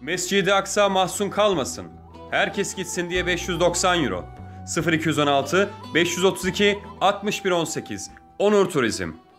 Mescid-i Aksa mahzun kalmasın. Herkes gitsin diye 590 euro. 0216 532 6118 Onur Turizm.